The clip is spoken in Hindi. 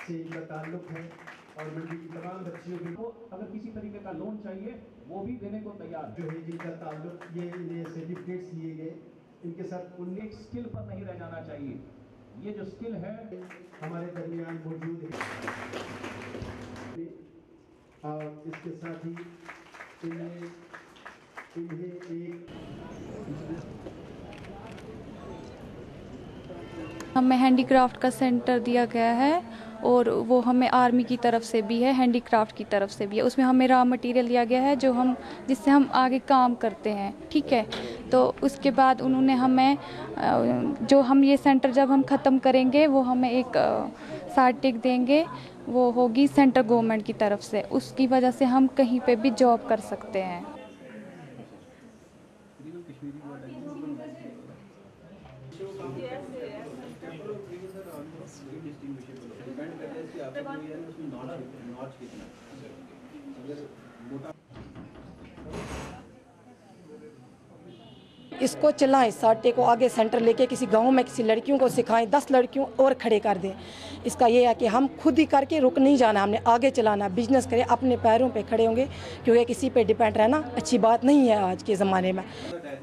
से इनका ताल्लुक है और मंडी की तमाम बच्चियों को अगर किसी तरीके का लोन चाहिए वो भी देने को तैयार जो है जिनका ताल्लुक ये इन्हें सर्टिफिकेट्स दिए गए इनके साथ एक स्किल पर नहीं रह जाना चाहिए। ये जो स्किल है हमारे दरमियान मौजूद है और इसके साथ ही इन्हें एक हमें हैंडीक्राफ्ट का सेंटर दिया गया है और वो हमें आर्मी की तरफ से भी है, हैंडीक्राफ्ट की तरफ से भी है। उसमें हमें रॉ मटेरियल दिया गया है जिससे हम आगे काम करते हैं, ठीक है। तो उसके बाद उन्होंने हमें जो हम ये सेंटर जब हम ख़त्म करेंगे वो हमें एक सर्टिफिकेट देंगे, वो होगी सेंट्रल गवर्नमेंट की तरफ से। उसकी वजह से हम कहीं पे भी जॉब कर सकते हैं। इसको चलाएं, साटे को आगे सेंटर लेके किसी गांव में किसी लड़कियों को सिखाएं, 10 लड़कियों और खड़े कर दें। इसका ये है कि हम खुद ही करके रुक नहीं जाना, हमने आगे चलाना, बिजनेस करें, अपने पैरों पे खड़े होंगे, क्योंकि किसी पे डिपेंड रहना अच्छी बात नहीं है आज के ज़माने में।